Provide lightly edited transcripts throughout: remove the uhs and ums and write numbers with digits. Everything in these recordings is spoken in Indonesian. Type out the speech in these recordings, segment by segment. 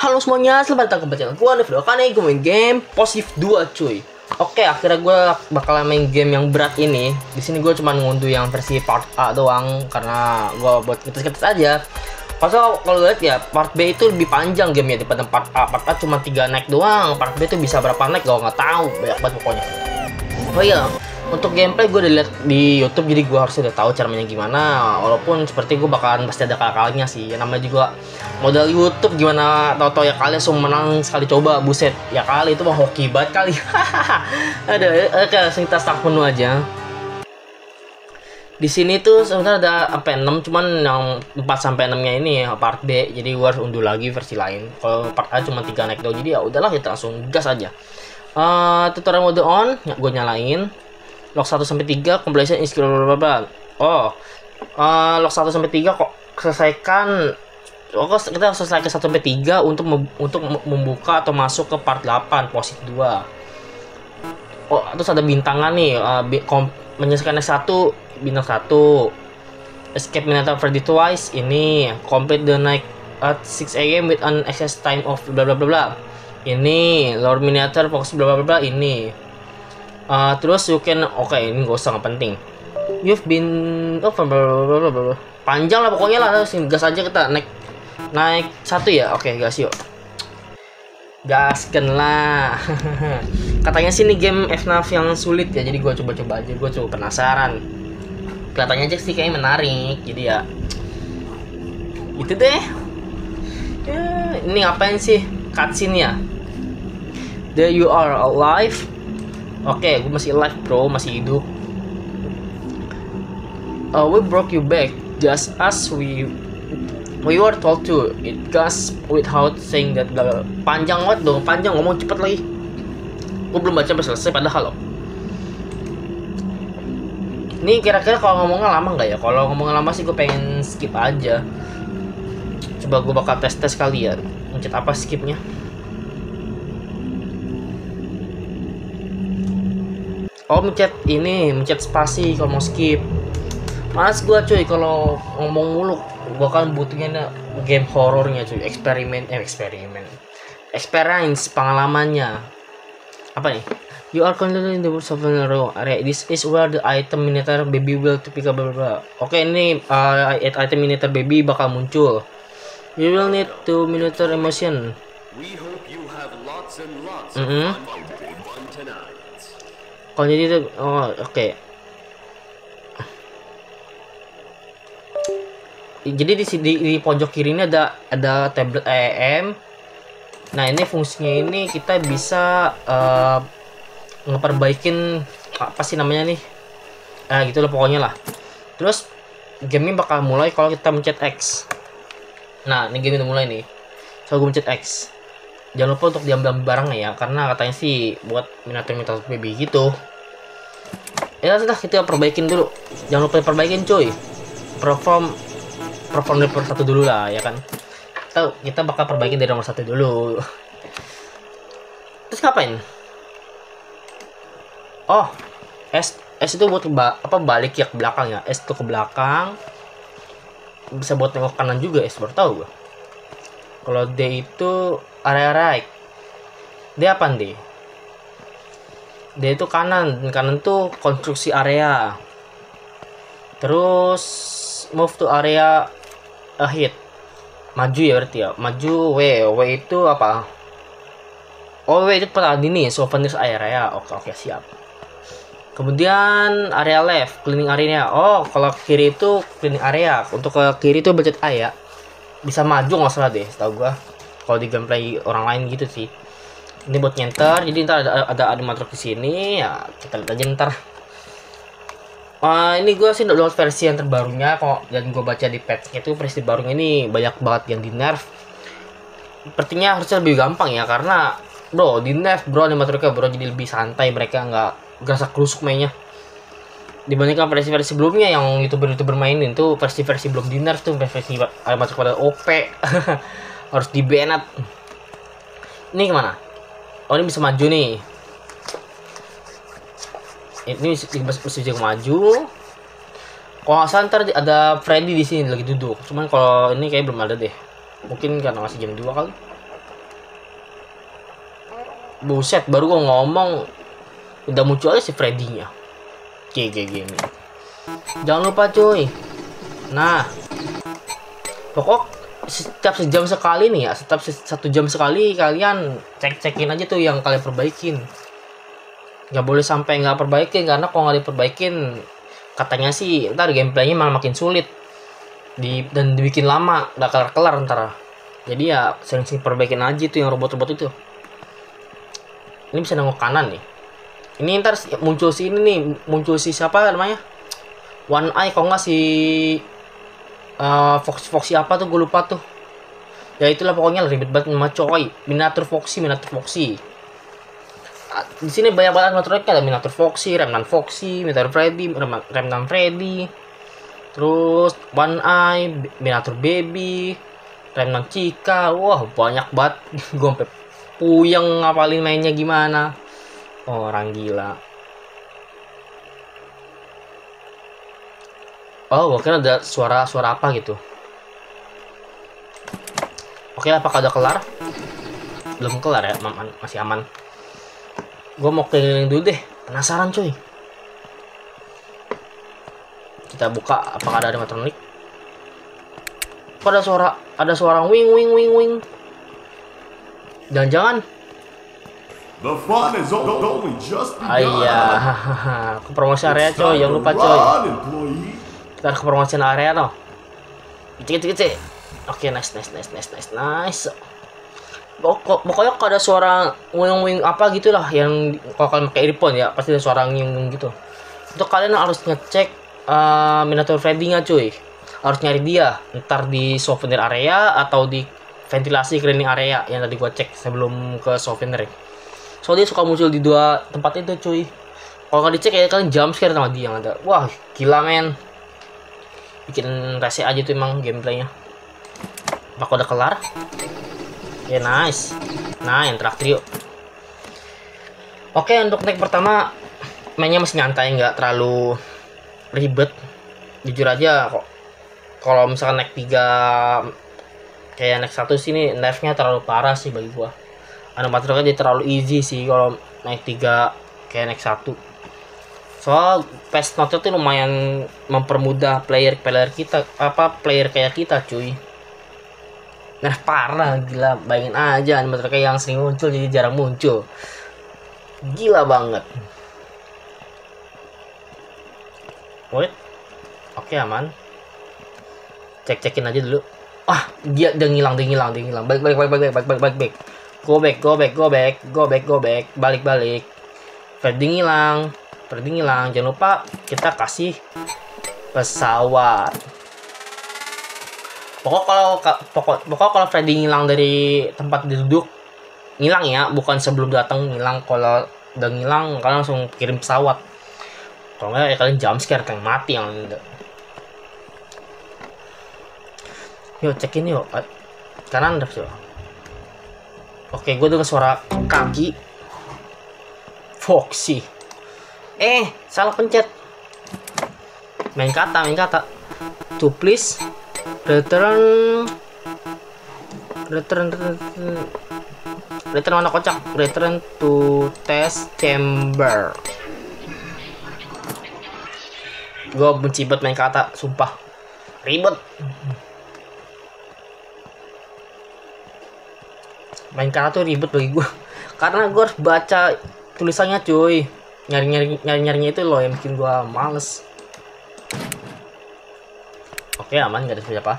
Halo semuanya, selamat datang ke channel gue. Di video kali ini gue main game Positive 2 cuy. Oke, akhirnya gue bakal main game yang berat ini. Di sini gue cuma ngunduh yang versi part A doang karena gue buat ngetes-ngetes aja. Kalau lihat ya, part B itu lebih panjang gamenya daripada part A. Part A cuma 3 naik doang. Part B itu bisa berapa naik gue nggak tahu. Banyak banget pokoknya. Oh iya, untuk gameplay gue udah lihat di YouTube, jadi gue harus udah tahu cara mainnya gimana. Walaupun seperti gue bakalan pasti ada kalah-kalahnya sih. Ya, namanya juga modal YouTube, gimana tau-tau ya kalian langsung menang sekali coba, buset. Ya kali itu mah hoki banget kali. Oke, langsung kita start menu aja. Di sini tuh sebenarnya ada sampai 6, cuman yang 4 sampai 6-nya ini part B. Jadi gue harus unduh lagi versi lain. Kalau part A cuma 3 naik doang. Jadi ya udahlah, kita langsung gas aja. Tutorial mode on, ya, gue nyalain. Log 1 sampai 3 completion is bla. Oh. Log 1 sampai 3 kok selesaikan. Oh, kita harus selesai ke 1 sampai 3 untuk membuka atau masuk ke part 8 posit 2. Oh, terus ada bintangan nih, menyelesaikan S1 bintang 1. Escape Minotaur Freddy twice, ini complete the night at 6 AM with an excess time of bla bla bla bla. Ini Lord Miniatur fokus bla bla bla ini. Terus you can, oke, ini gak usah, gak penting. You've been panjang lah pokoknya lah, gas aja kita naik 1 ya. Oke, gas yuk. Gaskan lah. Katanya sih ini game FNAF yang sulit ya, jadi gue coba-coba aja, gue coba penasaran. Kelihatannya aja sih kayaknya menarik, jadi ya itu deh. Ya, ini ngapain sih cutscene ya? There you are alive. Oke, gue masih alive bro, masih hidup. We broke you back just as we were told to. It goes without saying that. Panjang banget dong, panjang, ngomong cepet lagi. Gue belum baca sampai selesai padahal loh. Ini kira-kira kalau ngomongnya lama nggak ya? Kalau ngomongnya lama sih gue pengen skip aja. Coba gue bakal tes kali ya. Mencet apa skipnya? Oh, mencet spasi kalau mau skip. Males gue cuy kalau ngomong mulu. Gue kan butuhnya game horornya cuy. Experience pengalamannya. Apa nih? You are currently in the world of area. This is where the item Miniatur Baby will to pick up blah blah blah. Oke, ini item Miniatur Baby bakal muncul. You will need to Miniatur emotion. We hope you have lots and lots of fun tonight. Kalau jadi itu, oh oke. Jadi di pojok kiri ini ada tablet EM. Nah, ini fungsinya ini kita bisa ngeperbaikin apa sih namanya nih? Gitu lah pokoknya lah. Terus game ini bakal mulai kalau kita mencet X. Nah, ini game udah mulai nih. So gue mencet X. Jangan lupa untuk diambil barangnya ya, karena katanya sih buat Miniatur Baby gitu. Ya sudah, kita perbaikin dulu. Jangan lupa perbaikin cuy. Perform dari nomor 1 dulu lah ya kan. Kita bakal perbaikin dari nomor 1 dulu. Terus ngapain? Oh, S itu buat balik ya ke belakang ya. S itu ke belakang. Bisa buat nengok kanan juga, S baru tahu gua. Kalau D itu area right. D apa D? D itu kanan tuh konstruksi area. Terus move to area hit. Maju ya berarti ya. Maju W itu apa? Oh, W itu tadi nih, souvenirs area. Oke, siap. Kemudian area left, cleaning area. Oh, kalau kiri itu cleaning area. Untuk ke kiri itu budget A ya. Bisa maju nggak salah deh, setahu gua. Kalau di gameplay orang lain gitu sih. Ini buat nyenter, jadi ntar ada animatronic di sini ya, kita lihat aja ntar. Ini gue sih download versi yang terbarunya kok, dan gue baca di patch itu versi barunya ini banyak banget yang di nerf. Sepertinya harusnya lebih gampang ya, karena bro di nerf bro animatronicnya bro, jadi lebih santai, mereka nggak gerasa kerusuk mainnya. Dibandingkan versi-versi sebelumnya yang youtuber mainin tuh, versi-versi belum di nerf tuh versi animatronik pada OP. Harus di banned. Ini kemana? Oh, ini bisa maju nih. Ini bisa maju. Kalau nggak salah ntar ada Freddy di sini lagi duduk. Cuman kalau ini kayak belum ada deh. Mungkin karena masih jam 2 kali. Buset, baru gua ngomong udah muncul aja si Freddy-nya. GG Gaming. Jangan lupa cuy. Nah, pokok setiap sejam sekali nih ya, setiap 1 jam sekali kalian cek-cekin aja tuh yang kalian perbaikin. Nggak boleh sampai nggak perbaikin, karena kalau nggak diperbaikin katanya sih ntar gameplaynya malah makin sulit dan dibikin lama, nggak kelar-kelar ntar. Jadi ya sering-sering perbaikin aja tuh yang robot-robot itu. Ini bisa nengok kanan nih. Ini ntar muncul si ini nih, muncul si siapa namanya? One Eye, kok nggak si Foxy apa tuh, gue lupa tuh. Ya itulah pokoknya ribet banget sama coy. Miniatur Foxy. Di sini banyak banget animatronik, ada Miniatur Foxy, Remnant Foxy, Miniatur Freddy, Remnant Freddy. Terus One Eye, Miniatur Baby, Remnant Chica. Wah, banyak banget. Gue sampai puyeng ngapalin mainnya gimana. Orang gila. Oh, mungkin ada suara apa gitu. Oke, apakah udah kelar? Belum kelar ya, masih aman. Gue mau keliling dulu deh, penasaran cuy. Kita buka, apakah ada animatronik? Kok ada suara wing. Jangan-jangan The fun is only just begun. iya, ke promosi area coy, jangan lupa coy. Kita ke promosi area no. Kecil. Oke, nice. Pokoknya kalau ada suara wing apa gitulah, yang kalau kalian pakai earphone ya pasti ada suara nging gitu. Untuk kalian harus ngecek Miniatur Freddy-nya cuy. Harus nyari dia, ntar di souvenir area atau di ventilasi cleaning area yang tadi gua cek sebelum ke souvenir. Soalnya dia suka muncul di 2 tempat itu cuy. Kalau nggak dicek ya kalian jump scare sama dia yang ada. Wah, gila men. Bikin rese aja tuh emang gameplaynya. Apakah udah kelar? Ya, nice. Nah, yang terakhir yuk. Oke, untuk neck pertama mainnya masih nyantai, nggak terlalu ribet. Jujur aja kok. Kalau misalkan neck 3 kayak neck 1 sini, nerfnya terlalu parah sih bagi gua. Animatroniknya jadi terlalu easy sih kalau naik 3 kayak naik 1. Soal patch note tuh lumayan mempermudah player kayak kita cuy. Nah, parah gila, bayangin aja animatronik yang sering muncul jadi jarang muncul. Gila banget. Wait. Oke, aman. Cek-cekin aja dulu. Ah, dia ngilang. Baik. Go back. Balik. Freddy ngilang. Jangan lupa kita kasih pesawat. Pokok kalau Freddy ngilang dari tempat duduk, ngilang ya, bukan sebelum datang ngilang. Kalau udah ngilang, kalian langsung kirim pesawat. Kalau nggak ya kalian jump scare, kalian mati yang ada. Yuk cekin yuk. Kanan sih. Oke, gue dengar suara kaki Foxy. Salah pencet. Main kata. To please return mana kocak? Return to test chamber. Gue benci banget main kata, sumpah. Ribet. Main kata tuh ribet bagi gue, karena gue harus baca tulisannya cuy. Nyarinya itu loh yang bikin gue males. Oke, aman, gak ada siapa.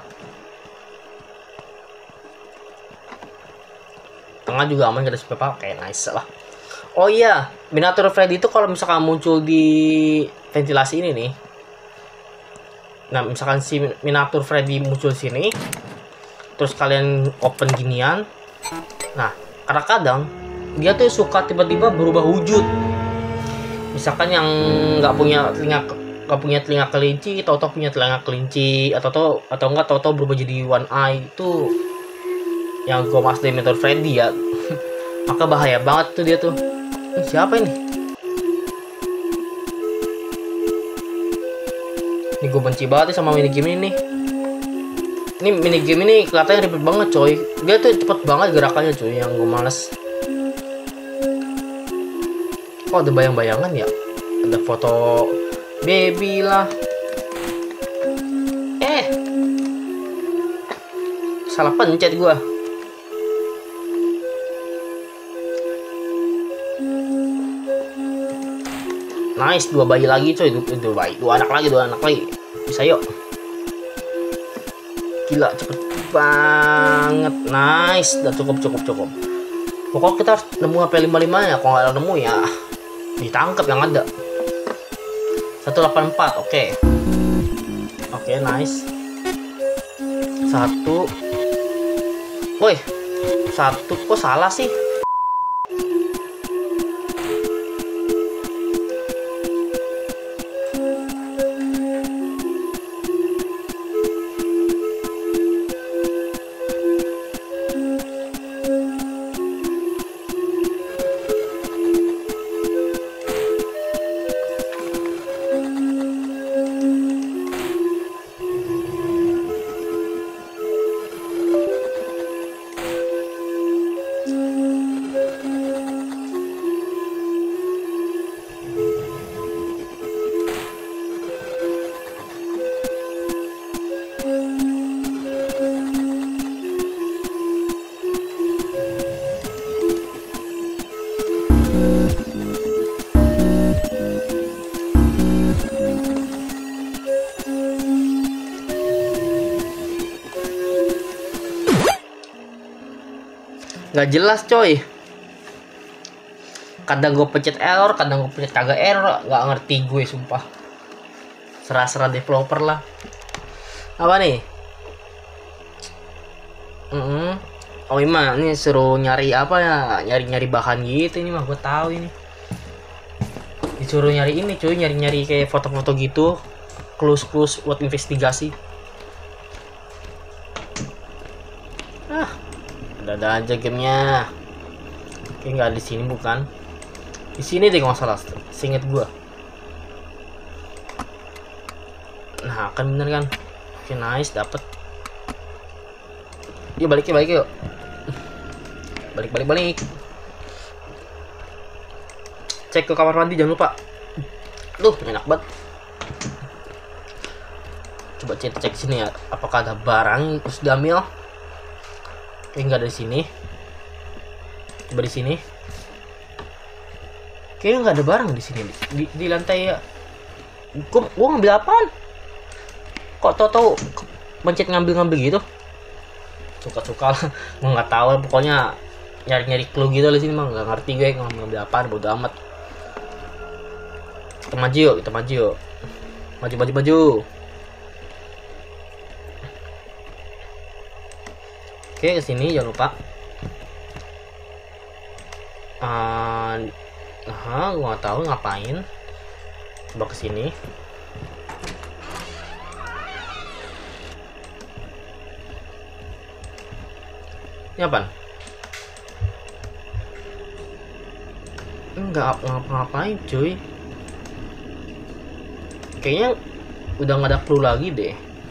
Tengah juga aman, gak ada siapa. Oke, nice lah. Oh iya, Miniatur Freddy itu kalau misalkan muncul di ventilasi ini nih. Nah, misalkan si Miniatur Freddy muncul sini, terus kalian open ginian. Nah, kadang-kadang dia tuh suka tiba-tiba berubah wujud. Misalkan yang nggak punya telinga kelinci, atau punya telinga kelinci, atau berubah jadi One Eye itu yang gue mas dari Miniatur Freddy ya. Maka bahaya banget tuh dia tuh. Siapa ini? Ini gue benci banget sama minigame ini. Ini minigame ini kelihatannya ribet banget coy. Dia tuh cepet banget gerakannya coy, yang gue males. Kok ada bayang-bayangan ya? Ada foto baby lah. Salah pencet gua. Nice, 2 bayi lagi coy. 2 bayi, 2 anak lagi, 2 anak lagi. Bisa yuk. Gila, cepet banget. Nice, udah cukup. Pokoknya kita harus nemu HP 55 ya. Kalau nggak nemu ya ditangkap yang ada. 184, oke. Oke, nice. 1. Woi, 1 kok salah sih? Nggak jelas coy. Kadang gue pencet error, kadang gue pencet kagak error. Nggak ngerti gue sumpah. Serah-serah developer lah. Apa nih? Oh ini suruh nyari apa ya? Nyari bahan gitu. Ini mah gue tahu ini. Disuruh nyari ini cuy, nyari kayak foto-foto gitu. Clues buat investigasi. Ada aja gamenya. Oke, nggak di sini bukan? Di sini deh kalau nggak salah. Seinget gua. Nah, kan bener kan? Oke, nice, dapet. Yuk balik yuk. Balik. Cek ke kamar mandi jangan lupa. Duh, enak banget. Coba cek sini ya. Apakah ada barang terus diambil? Nggak ada di sini. Coba di sini. Kayaknya nggak ada barang di sini. Di lantai ya. Gua ngambil apaan? Kok tau mencet ngambil gitu? Suka lah. Gua nggak tahu. Pokoknya nyari clue gitu di sini mah nggak ngerti gue ngambil apaan. Bodo amat. Kita maju yuk. Maju. Oke, kesini jangan lupa. Gua nggak tahu ngapain. Coba kesini. Ini apaan? Enggak ngapa-ngapain cuy. Kayaknya udah nggak ada clue lagi deh.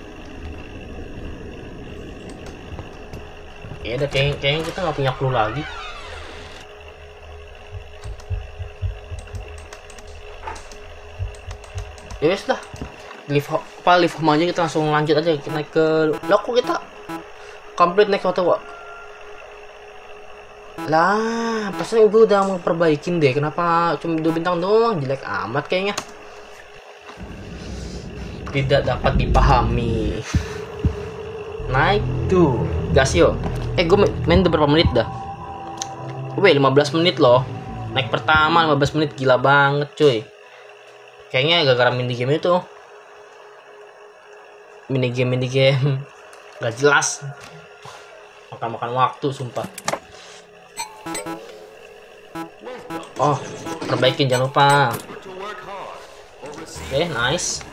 Ya udah kayaknya kita nggak punya clue lagi. Ya wes dah. Live home aja, kita langsung lanjut aja. Kita naik ke kok kita complete naik foto kok. Lah, pasnya gue udah mau perbaikin deh. Kenapa cuma 2 bintang doang? Jelek amat kayaknya. Tidak dapat dipahami. Naik tuh. Gas yuk. Gue main udah berapa menit dah? 15 menit loh. Naik pertama 15 menit, gila banget cuy. Kayaknya gara-gara mini game itu. Mini game gak jelas. Makan waktu sumpah. Oh, perbaikin jangan lupa. Oke, nice.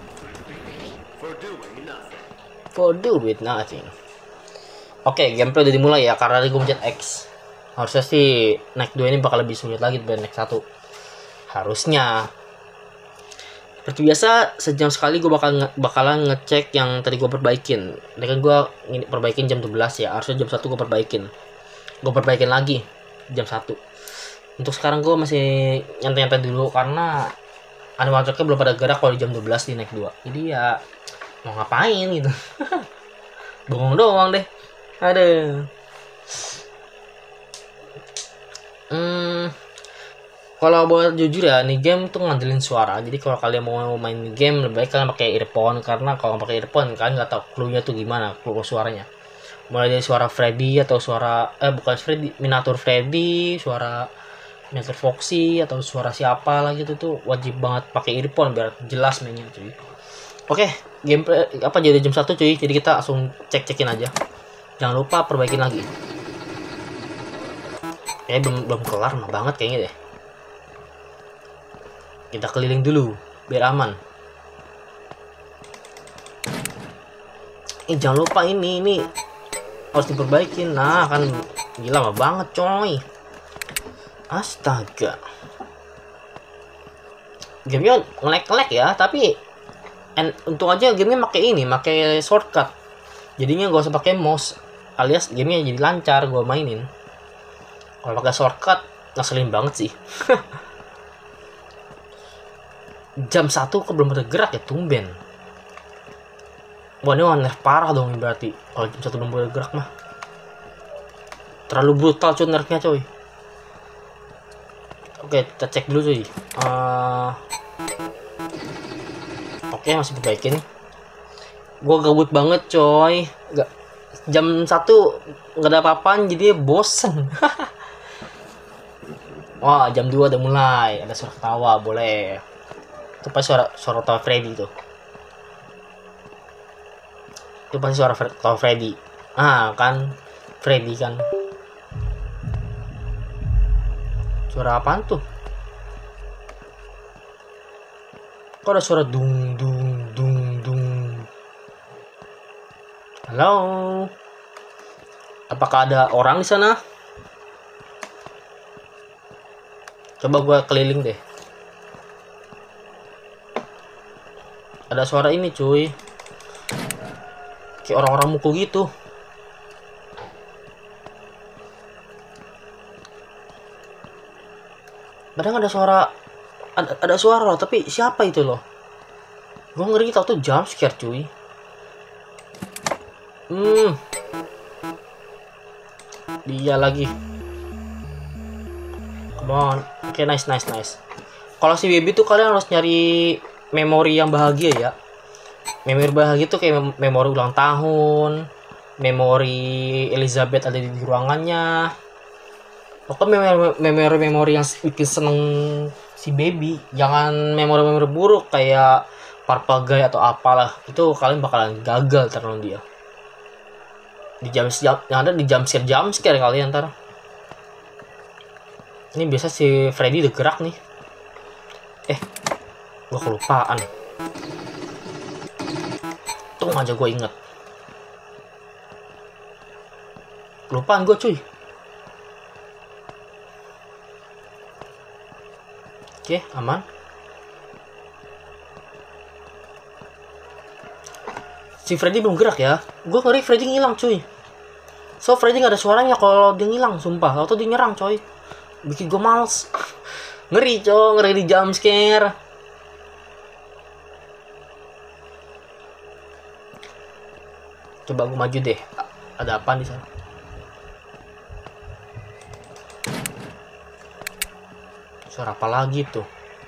For do with nothing. Oke, gameplay udah dimulai ya, karena gue mencet X. Harusnya sih naik 2 ini bakal lebih sulit lagi daripada naik 1. Harusnya. Seperti biasa, sejam sekali gue bakalan ngecek yang tadi gue perbaikin. Ini kan gue perbaikin jam 12 ya, harusnya jam 1 gue perbaikin. Gue perbaikin lagi jam 1. Untuk sekarang gue masih nyantai-nyantai dulu karena animatriknya belum pada gerak kalau di jam 12 di naik 2. Jadi ya mau ngapain gitu. Bengong doang deh. Aduh. Kalau buat jujur ya, nih game tuh ngandelin suara. Jadi kalau kalian mau main game, lebih baik kalian pakai earphone karena kalau pakai earphone kalian nggak tahu clue-nya tuh gimana, clue suaranya. Mulai dari suara Freddy atau suara bukan Freddy, miniatur Freddy, suara miniatur Foxy atau suara siapa lah gitu tuh wajib banget pakai earphone biar jelas mainnya cuy. Oke, gameplay apa jadi jam 1 cuy. Jadi kita langsung cek-cekin aja. Jangan lupa perbaikin lagi. Belum kelar mah banget kayaknya deh. Kita keliling dulu biar aman. Jangan lupa ini harus diperbaikin. Nah, kan gila mah banget coy. Astaga. Gamenya ngelek-ngelek ya, tapi untung aja gamenya pakai shortcut. Jadinya gak usah pakai mouse, alias gamenya jadi lancar gue mainin. Kalau pakai shortcut ngeselin banget sih. Jam 1 kok belum bergerak ya, tumben. Wah, ini nerf parah dong berarti. Kalau jam 1 belum bergerak mah terlalu brutal cuy nerfnya coy. Oke, kita cek dulu cuy. Oke, masih perbaikin. Gue gabut banget coy. Jam 1 nggak ada apa-apaan jadi bosen. Wah, jam 2 udah mulai. Ada suara ketawa, boleh. Itu pasti suara tawa Freddy tuh. Itu pasti suara tawa Freddy. Kan Freddy kan. Suara apaan tuh? Kok ada suara dung dung dung dung? Halo? Apakah ada orang di sana? Coba gue keliling deh. Ada suara ini cuy. Kayak orang-orang mukul gitu. Padahal ada suara loh, tapi siapa itu loh? Gue ngeri tau tuh jump scare cuy. Dia lagi. Come on. Oke, nice. Kalau si baby tuh kalian harus nyari memori yang bahagia ya. Memori bahagia tuh kayak memori ulang tahun, memori Elizabeth ada di ruangannya. Pokoknya memori yang bikin seneng si baby. Jangan memori buruk kayak Purple Guy atau apalah. Itu kalian bakalan gagal terlalu dia. Yang ada di jump scare kalian ntar. Ini biasa si Freddy udah gerak nih. Gua kelupaan. Tung aja gue inget. Kelupaan gue cuy. Oke, aman. Si Freddy belum gerak ya. Gue ngeri Freddy ngilang cuy. So Freddy gak ada suaranya kalau dia ngilang, sumpah. Atau dia nyerang coy. Bikin gue males. Ngeri coy, ngeri di jump scare. Coba gue maju deh. Ada apa di sana? Suara apa lagi tuh?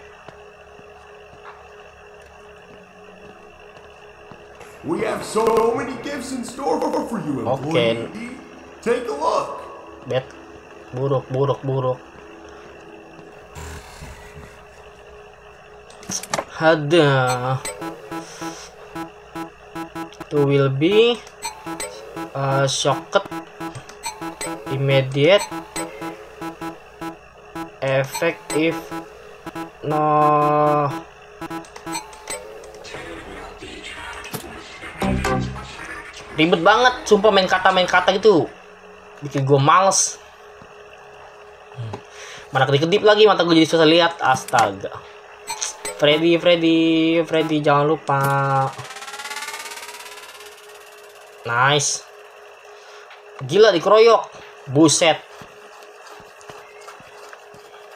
We have so many gifts in store for you, employee. Okay. Take a look. Buruk. Ada. It will be shocked, immediate, effective, no. Ribet banget, sumpah main kata gitu. Bikin gue males. Mana kedip-kedip lagi, mata gue jadi susah lihat. Astaga. Freddy, jangan lupa. Nice. Gila dikeroyok. Buset.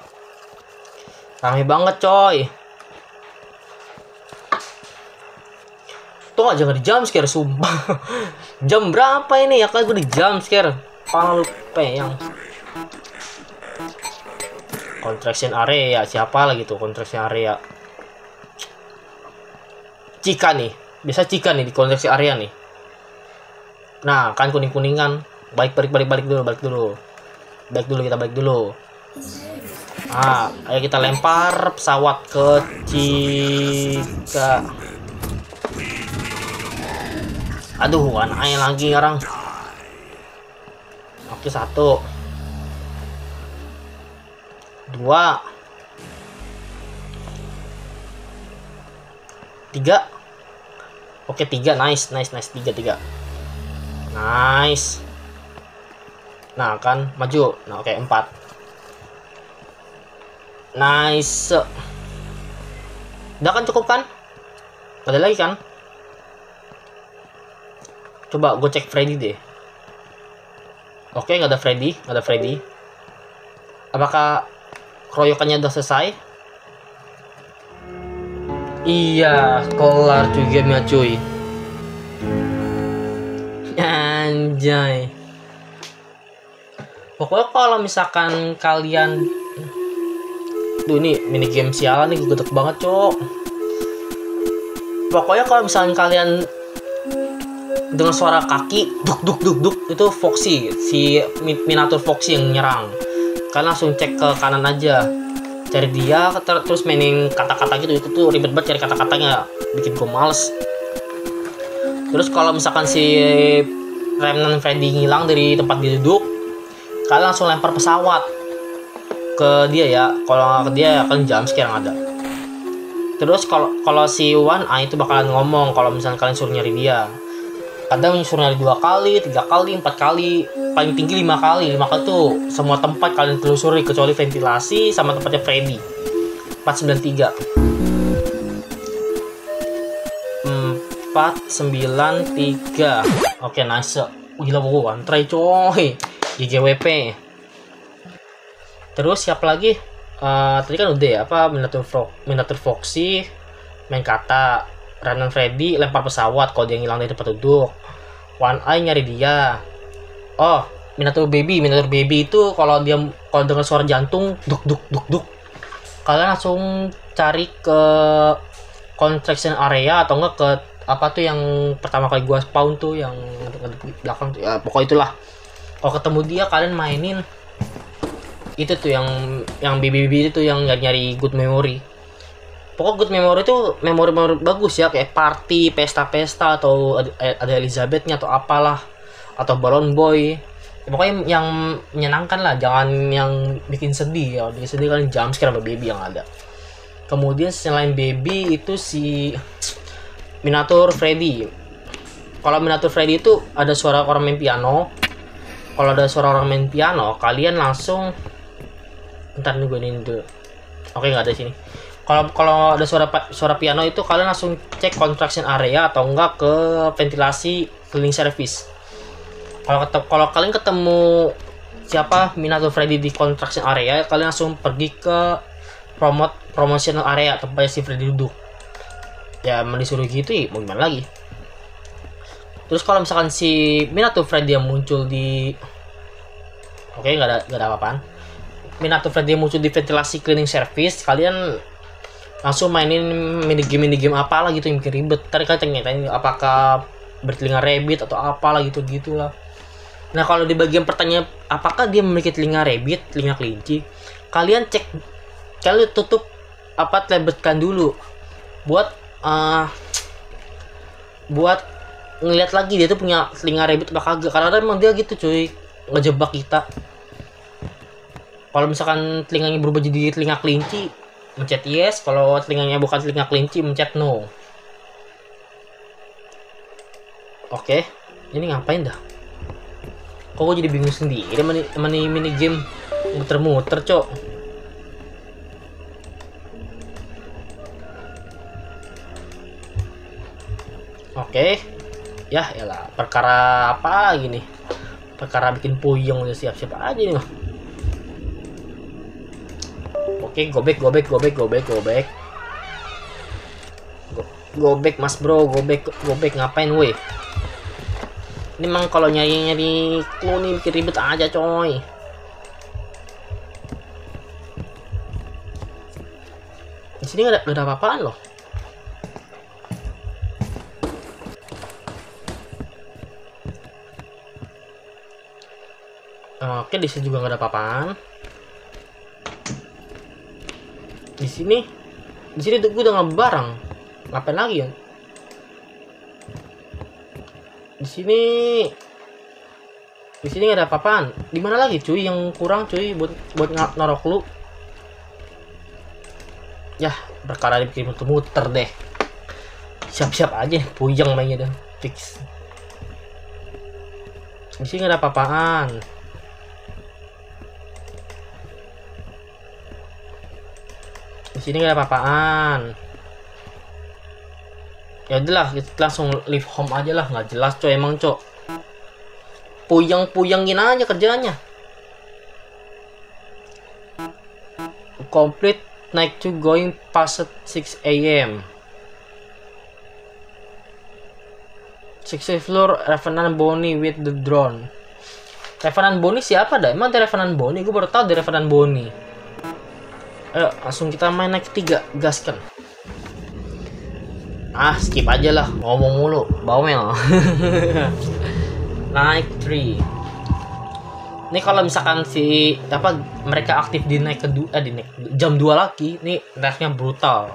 Rame banget coy. Tuh aja nggak di jump scare sumpah. Jam berapa ini ya kan gue di jump scare. Pala lu yang contraction area siapa lagi tuh contraction area. Cika nih. Biasa Cika nih di contraction area nih. Nah, kan kuning-kuningan. Balik dulu. Kita balik dulu. Ah, ayo kita lempar pesawat ke Cika. Aduh, anaknya lagi orang. Oke, 1 2 3. Oke, 3. Nice. 3. Nice. Nah, kan maju. Nah, oke, 4. Nice. Udah kan, cukup kan? Ada lagi kan? Coba gue cek Freddy deh. Oke, nggak ada Freddy. Apakah keroyokannya udah selesai? Iya, kelar cuy gamenya cuy. Anjay. Pokoknya kalau misalkan kalian, tuh ini mini game sialan nih, gue gedek banget cok. Pokoknya kalau misalkan kalian dengan suara kaki duk itu Foxy, si Minotaur Foxy yang nyerang. Kalian langsung cek ke kanan aja, cari dia, terus mainin kata-kata gitu. Itu tuh ribet banget cari kata-katanya, bikin gue males. Terus kalau misalkan si Remnant Freddy ngilang dari tempat dia duduk, kalian langsung lempar pesawat ke dia ya. Kalau ke dia kalian jump scare yang ada. Terus kalau si One Eye itu bakalan ngomong kalau misalkan kalian suruh nyari dia. Kadang suruh nyari 2 kali, 3 kali, 4 kali, paling tinggi 5 kali. 5 kali tuh semua tempat kalian telusuri kecuali ventilasi sama tempatnya Freddy. 493. 493. Oke, nice. Gila gue one try coy. GGWP. Terus siapa lagi? Tadi kan udah ya, apa Minotaur Foxy, main kata, Remnant Freddy lempar pesawat kalau dia ngilang dari tempat duduk. One Eye nyari dia. Oh, Minotaur Baby itu kalau dengar suara jantung duk. Kalian langsung cari ke contraction area atau enggak ke apa tuh yang pertama kali gua spawn tuh yang di belakang tuh. Ya, pokoknya itulah. Kalau ketemu dia kalian mainin itu tuh yang baby itu yang nyari good memory. Pokoknya good memory itu memori bagus ya, kayak party, pesta-pesta, atau ada Elizabethnya atau apalah, atau Balloon Boy. Ya, pokoknya yang menyenangkan lah, jangan yang bikin sedih ya. Bikin sedih kalian jump scare sama baby yang ada. Kemudian selain baby itu si Minotaur Freddy. Kalau Minotaur Freddy itu ada suara orang main piano. Kalau ada suara orang main piano, kalian langsung, bentar nih gue ini dulu. Oke, nggak ada sini. Kalau ada suara piano itu kalian langsung cek contraction area atau enggak ke ventilasi cleaning service. Kalau kalian ketemu siapa Minotaur Freddy di contraction area, kalian langsung pergi ke promotional area tempat si Freddy duduk. Ya disuruh gitu ya, mau gimana lagi. Terus kalau misalkan si Minotaur Freddy yang muncul di, oke, nggak ada apa-apaan. Minotaur Freddy yang muncul di ventilasi cleaning service, kalian langsung mainin minigame apalah gitu yang bikin ribet. Ntar kalian nyatain apakah bertelinga rabbit atau apalah gitulah. Nah, kalau di bagian pertanyaan apakah dia memiliki telinga rabbit, telinga kelinci, kalian tutup terbitkan dulu buat ngeliat lagi dia tuh punya telinga rabbit apa kagak. Karena emang dia gitu cuy, ngejebak kita. Kalau misalkan telinganya berubah jadi telinga kelinci, mencet yes. Kalau telinganya bukan telinga kelinci, mencet no. Oke, ini ngapain dah? Kok gue jadi bingung sendiri mini game muter-muter cok. Oke, ya elah, perkara apa lagi nih? Perkara bikin puyeng, udah siap-siap aja nih mah. Oke, gobek. Gobek mas bro, gobek ngapain weh? Ini emang kalau nyari clue nih bikin ribet aja coy. Di sini nggak ada apa-apaan loh. Oke, di sini juga nggak ada apa-apaan. Di sini gue udah ngebarang. Ngapain lagi ya? Di sini nggak ada apa-apaan. Di mana lagi cuy yang kurang cuy buat naruh clue? Ya, perkara dibikin muter-muter deh. Siap-siap aja, puyeng mainnya dah. Fix. Di sini nggak ada apa-apaan. Di sini nggak ada apa-apaan. Ya udahlah, kita langsung leave home aja lah, nggak jelas coy emang cok. Puyeng-puyengin aja kerjanya. Complete night 2 going past 6 AM. 60th floor Revenant Bonnie with the drone. Revenant Bonnie siapa dah? Emang ada Revenant Bonnie? Gue baru tahu ada Revenant Bonnie. Ayo langsung kita main naik 3, gaskan. Skip aja lah, ngomong mulu, bawel. Naik 3. Ini kalau misalkan mereka aktif di naik kedua, di naik jam 2 lagi, ini naiknya brutal.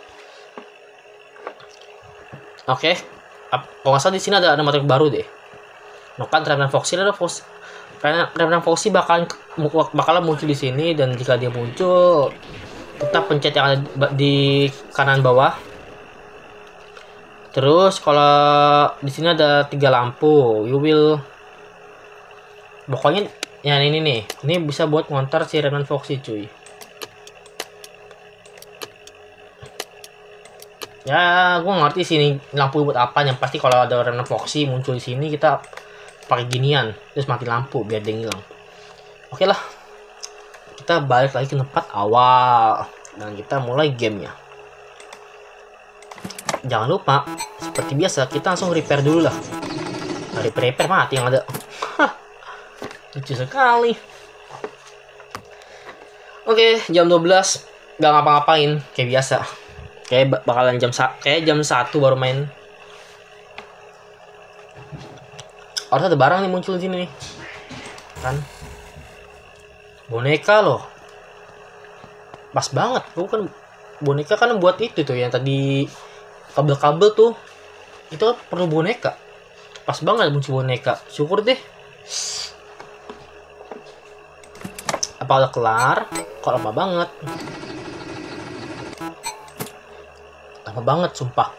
Oke. Kalau nggak salah di sini ada materi baru deh. Kan Revenant Foxy ada Revenant Foxy bakalan muncul di sini, dan jika dia muncul, kita pencet yang ada di kanan bawah. Terus kalau di sini ada 3 lampu, pokoknya yang ini nih, ini bisa buat ngontar si Revenant Foxy cuy. Ya, gue ngerti sini lampu buat apa. Yang pasti kalau ada Revenant Foxy muncul di sini, kita pakai ginian, terus mati lampu biar dia ngilang. Oke lah, kita balik lagi ke tempat awal dan kita mulai gamenya. Jangan lupa, seperti biasa, kita langsung repair dulu lah. Repair mati yang ada. Lucu sekali. Oke, jam 12 gak ngapa-ngapain kayak biasa. Kayak bakalan jam 1 baru main. Harus ada barang nih muncul di sini nih. Kan? Boneka loh. Pas banget. Bukan boneka kan buat itu tuh yang tadi kabel-kabel tuh. Itu kan perlu boneka. Pas banget muncul boneka. Syukur deh. Apa udah kelar? Kok lama banget? Lama banget sumpah.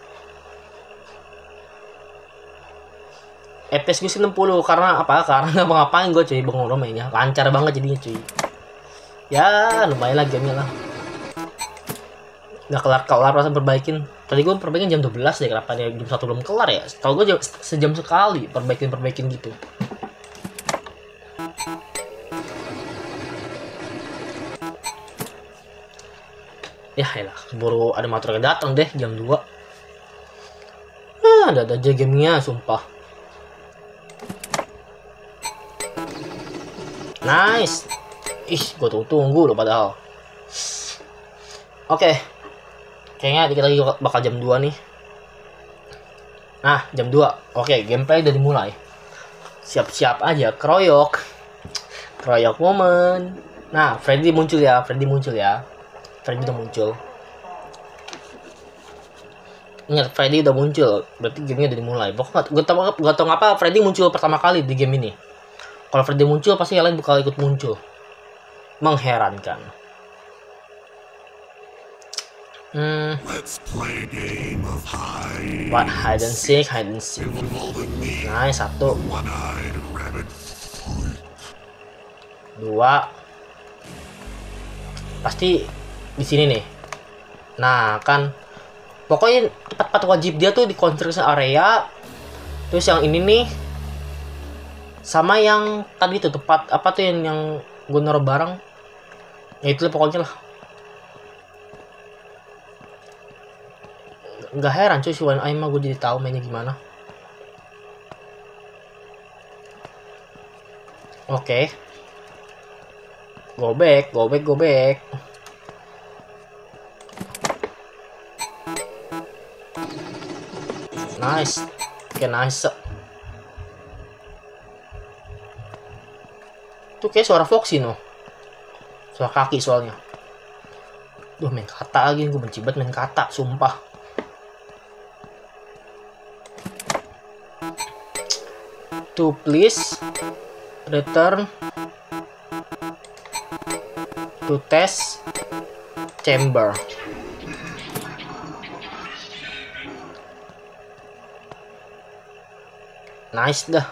FPS gue sih 60 karena apa? Karena nggak ngapain gue cuy, bengong mainnya. Lancar banget jadinya cuy. Ya lumayan lah gamenya lah. Nggak kelar rasa perbaikin. Tadi gue perbaikin jam 12 deh, kenapa dia jam 1 belum kelar ya? Kalau gue sejam sekali perbaikin gitu. Ya elah, baru ada motor datang deh jam 2. Ada aja gamenya sumpah. Nice. Gue tunggu loh padahal. Oke. Kayaknya dikit lagi bakal jam 2 nih. Nah, jam 2. Oke, gameplay udah dimulai. Siap-siap aja, keroyok momen. Nah, Freddy muncul ya. Freddy udah muncul. Ingat, Freddy udah muncul. Berarti gamenya udah dimulai. Pokoknya gak tau ngapa Freddy muncul pertama kali di game ini. Kalau Freddy muncul, pasti yang lain bakal ikut muncul. Mengherankan. Let's play a game of hide. What? Hide and seek. Nice, 1. One-eyed rabbit. 2. Pasti di sini nih. Nah, kan pokoknya tempat wajib dia tuh di construction area. Terus yang ini nih sama yang tadi tuh tempat apa tuh yang gue naruh barang. Ya itulah pokoknya lah. Nggak heran cuy si One Eye mah gue jadi tahu mainnya gimana. Oke. Go back. Nice. Oke, nice. Tuh kayak suara Foxy no. Suara kaki soalnya. Duh, main kata lagi, gue benci banget main kata, sumpah. To please return to test chamber. Nice dah.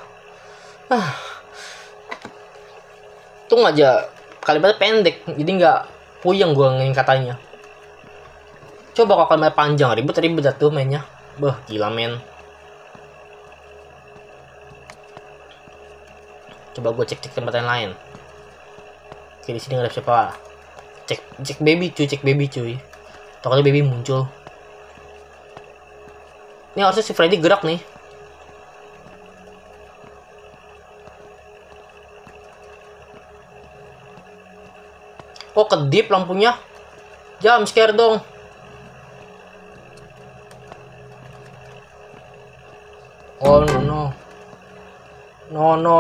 Tung aja kalimatnya pendek, jadi nggak puyeng gue ngin katanya. Coba kalau kalimatnya panjang, ribet dah tuh mainnya. Beh, gila men. Coba gue cek tempat yang lain. Oke, di sini nggak ada siapa. Cek baby cuy. Takutnya baby muncul. Ini harusnya si Freddy gerak nih. Oh, kedip lampunya. Jump scare dong. Oh no. No.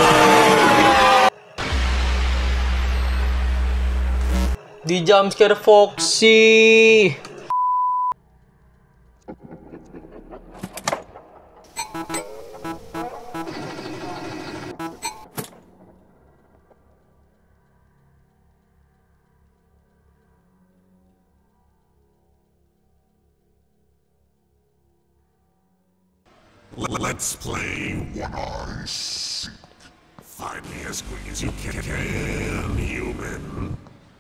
Di jump scare Foxy. Let's play One-Eye Seek. Find me as quick as you can, human.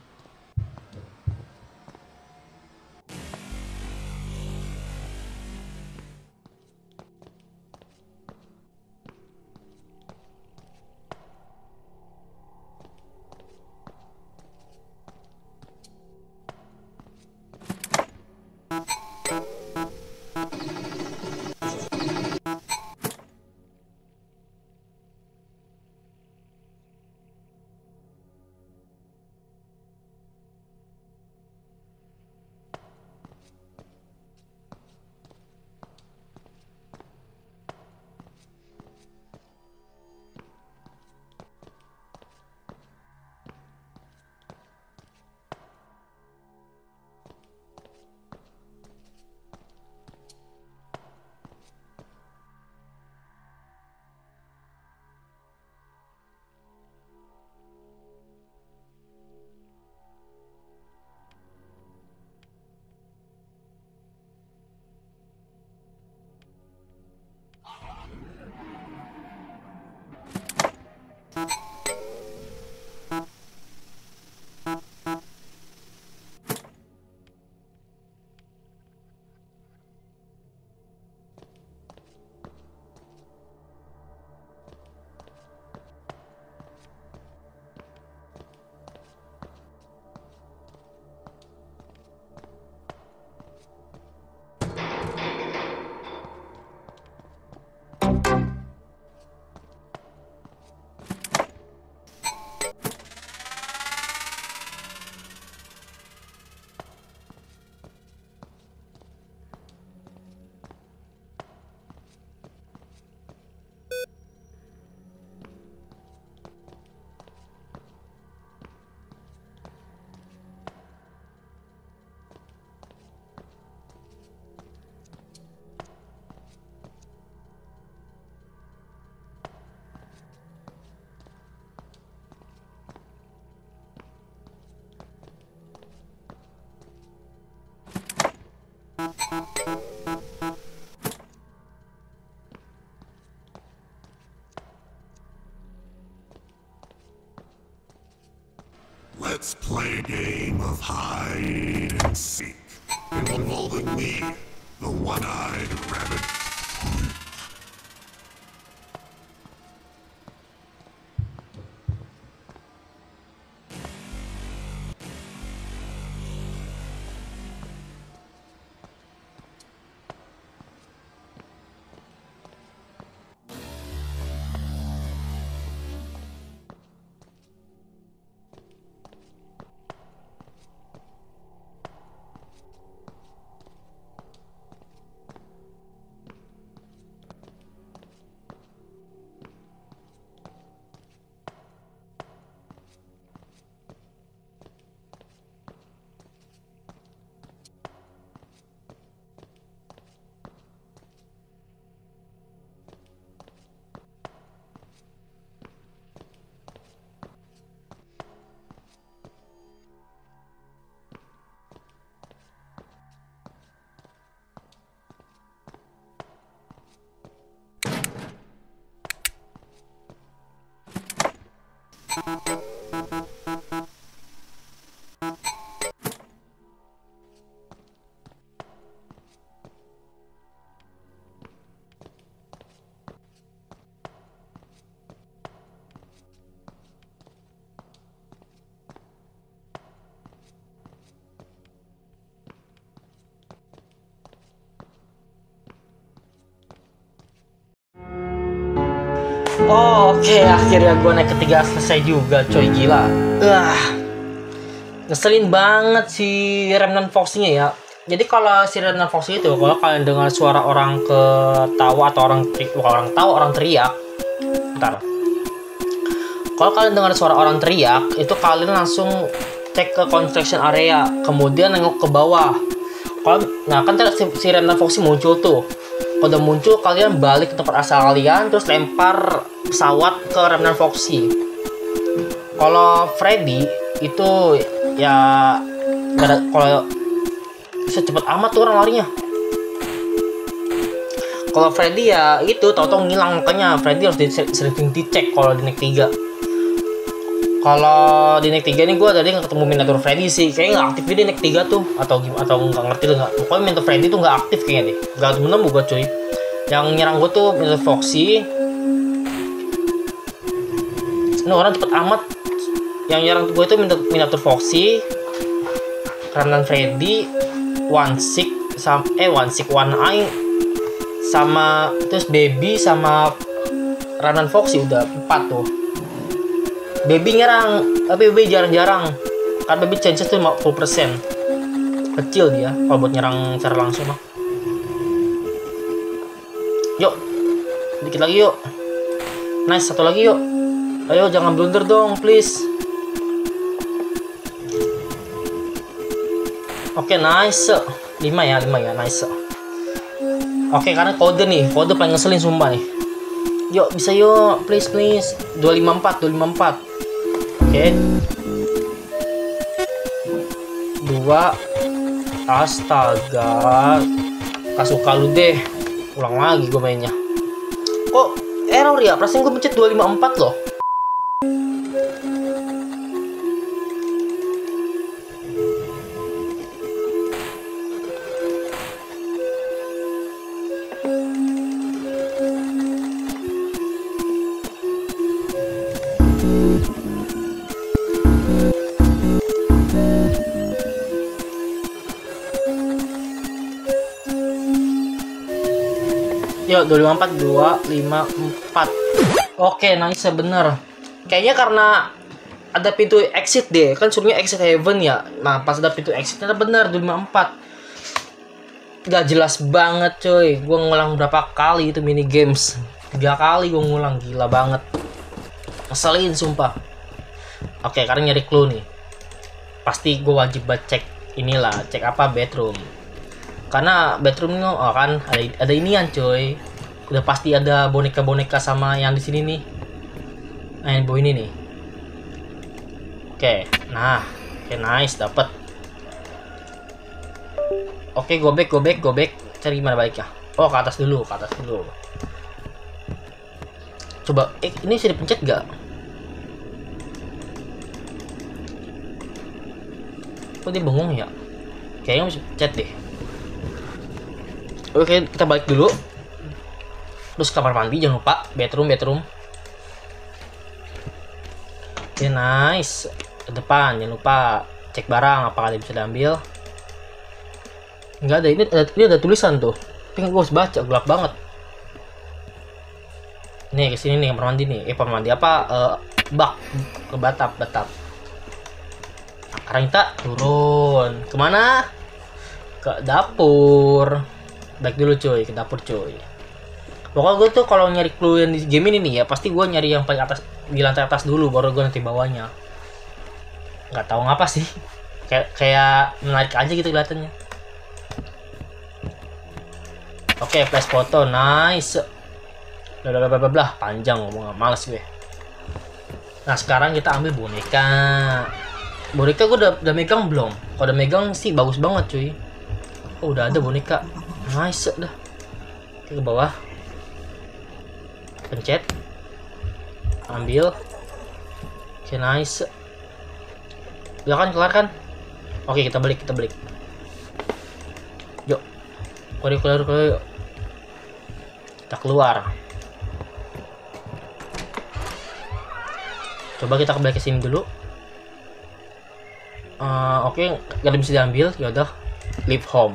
Let's play a game of hide and seek, involving me, the one-eyed rabbit. Oke, akhirnya gue naik ketiga selesai juga, coy, gila. Ngeselin banget si Remnant Foxy-nya ya. Jadi kalau si Remnant Foxy itu, kalau kalian dengar suara orang ketawa atau orang teriak, bentar. Kalau kalian dengar suara orang teriak, itu kalian langsung cek ke construction area, kemudian nengok ke bawah. Nah kan si Remnant Foxy muncul tuh. Kalau udah muncul, kalian balik ke tempat asal kalian, terus lempar pesawat ke Remnant Foxy. Kalau Freddy itu ya kalau bisa cepet amat tuh orang larinya. Kalau Freddy ya itu tau-tau ngilang, makanya Freddy harus sering dicek kalau di naik 3. Kalau di naik 3 nih gue tadi nggak ketemu miniatur Freddy sih, kayaknya nggak aktif di naik 3 tuh, atau nggak ngerti lah nggak. Pokoknya miniatur Freddy tuh nggak aktif kayaknya deh, nggak nemu gue cuy. Yang nyerang gue tuh miniatur Foxy. Ini orang cepet amat. Yang nyerang gue itu miniatur Foxy, Remnant Freddy, One Eye, sama terus Baby sama Remnant Foxy, udah 4 tuh. Baby nyerang, tapi Baby jarang-jarang. Kan Baby chances tuh 50%. Kecil dia kalau buat nyerang secara langsung mah. Yuk, dikit lagi yuk. Nice, satu lagi yuk. Ayo jangan blunder dong, please. Oke, nice. 5 ya, nice. Oke, karena kode paling ngeselin sumpah nih. Yuk, bisa yuk, please. 254. Oke. 2. Astaga. Kasuka lu deh. Ulang lagi gue mainnya. Kok error ya? Perasaan gue pencet 254 loh. Yuk, 254. Oke, nice, bener. Kayaknya karena ada pintu exit deh. Kan suruhnya exit heaven ya. Nah, pas ada pintu exitnya bener 254. Gak jelas banget coy. Gue ngulang berapa kali itu mini games. 3 kali gue ngulang, gila banget. Ngeselin sumpah. Oke, karena nyari clue nih. Pasti gue wajib cek inilah, cek apa, bedroom. Karena bedroom ini kan ada inian coy. Udah pasti ada boneka-boneka sama yang di sini nih. Nah, yang ini nih. Oke, nah, oke, nice, dapet. Oke, go back. Cari gimana baiknya? Oh, ke atas dulu. Coba, ini bisa dipencet gak? Kok dia bengong ya? Kayaknya bisa pencet deh. Oke, kita balik dulu. Terus kamar mandi, jangan lupa. Bedroom. Oke, nice. Ke depan, jangan lupa cek barang apakah ada bisa diambil. Enggak ada, ini ada tulisan tuh. Tapi gue harus baca, gelap banget. Nih, kesini nih, kamar mandi nih. Kamar mandi apa? Bak. Ke batap. Nah, sekarang kita turun. Kemana? Ke dapur. Baik dulu cuy, ke dapur cuy. Pokoknya gue tuh kalau nyari clue yang di game ini nih ya, pasti gue nyari yang paling atas, di lantai atas dulu, baru gue nanti bawahnya. Nggak tahu ngapa sih, kayak menarik aja gitu kelihatannya. Oke, flash foto, nice. Blablabla, panjang ngomong, males gue. Nah, sekarang kita ambil boneka. Boneka gue udah megang belum? Kalau udah megang sih bagus banget cuy. Oh, udah ada boneka. Nice dah. Oke, ke bawah. Pencet. Ambil. Oke, nice. Udah kan, kelar kan? Oke, kita balik. Yuk. Keluar. Kita keluar. Coba kita kembali ke sini dulu. Oke, gak ada bisa diambil. Yaudah, leave home.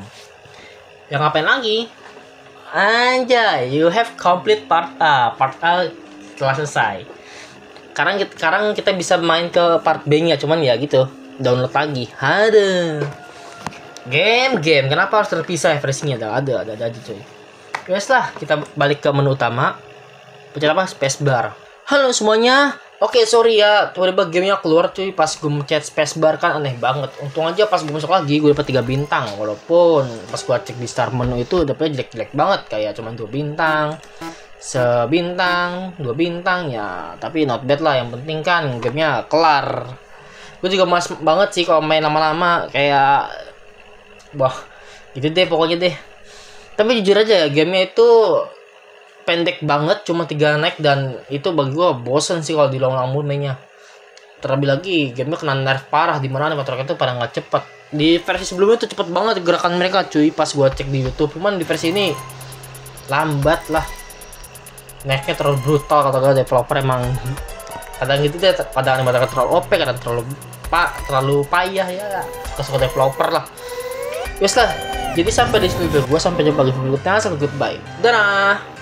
Yang ngapain lagi? Anjay, you have complete part A. Part A setelah selesai. Sekarang kita bisa main ke part B-nya, cuman ya gitu, download lagi. Ada game. Kenapa harus terpisah ya versinya? Ada aja cuy. Guys lah, kita balik ke menu utama. Pencet apa? Spacebar. Halo semuanya. Oke, sorry ya, tiba-tiba gamenya keluar cuy. Pas gue mencet spacebar kan aneh banget. Untung aja pas gue masuk lagi gue dapat 3 bintang. Walaupun pas gue cek di start menu itu dapetnya jelek-jelek banget, kayak cuma 2 bintang, sebintang, 2 bintang ya. Tapi not bad lah, yang penting kan gamenya kelar. Gue juga mas banget sih kalau main lama-lama, kayak wah gitu deh pokoknya deh. Tapi jujur aja gamenya itu pendek banget, cuma 3 naik, dan itu bagi gue bosen sih kalau diulang-ulang mainnya. Terlebih lagi gamenya kena nerf parah, dimana animator itu pada nggak cepet. Di versi sebelumnya tuh cepet banget gerakan mereka cuy, pas gue cek di YouTube. Cuman di versi ini lambat lah, naiknya terlalu brutal kata gue. Developer emang kadang gitu deh, kadang animator terlalu OP, kadang terlalu payah ya, kesukaan developer lah. Yes lah, jadi sampai di sini video gue, sampai jumpa di video berikutnya. Goodbye, dadah.